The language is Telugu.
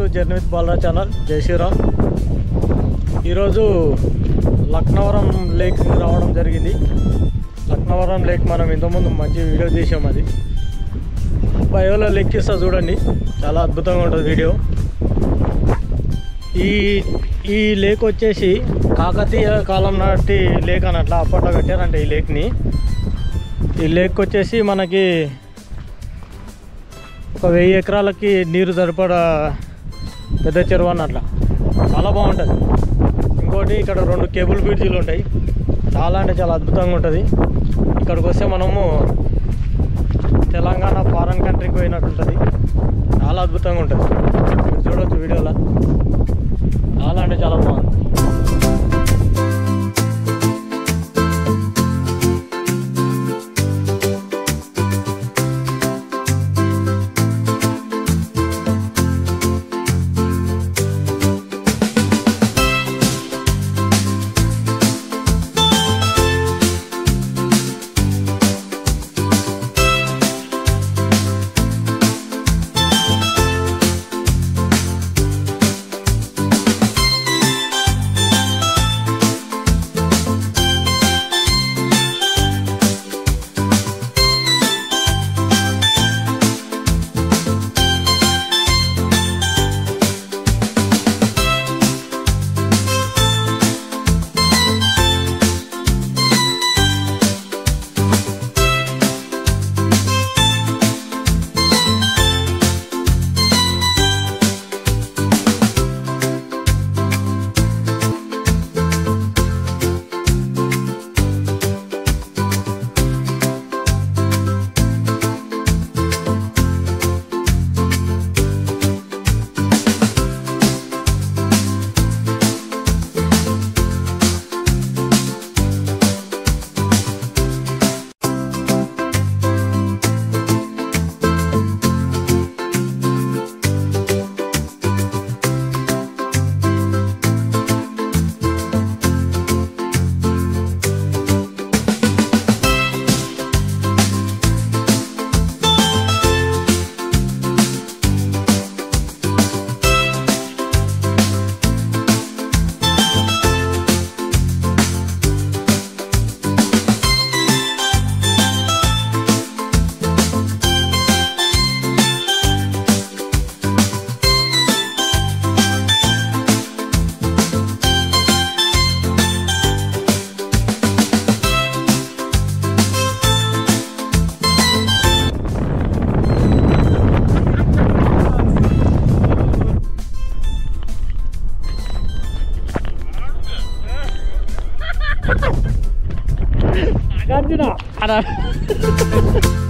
Journey with Balraj channel. జై శ్రీరామ్. ఈరోజు లక్నవరం లేక్ రావడం జరిగింది. లక్నవరం లేక్ మనం ఇంతకుముందు మంచి వీడియో తీసాం. అది బయోలో లేక్ ఇస్తా చూడండి, చాలా అద్భుతంగా ఉంటుంది వీడియో. ఈ లేక్ వచ్చేసి కాకతీయ కాలం నాటి లేక్ అన్నట్ల అప్పట్లో కట్టారంటే ఈ లేక్ని. ఈ లేక్ వచ్చేసి మనకి ఒక 1000 ఎకరాలకి నీరు సరిపడా పెద్ద చెరువు అన్నట్ల, చాలా బాగుంటుంది. ఇంకోటి ఇక్కడ 2 కేబుల్ బ్రిడ్జీలు ఉంటాయి, చాలా అంటే చాలా అద్భుతంగా ఉంటుంది. ఇక్కడికి వస్తే మనము తెలంగాణ ఫారెన్ కంట్రీకి పోయినట్టు ఉంటుంది, చాలా అద్భుతంగా ఉంటుంది. మీరు చూడవచ్చు వీడియోలో, చాలా అంటే చాలా బాగుంది. Ganda na.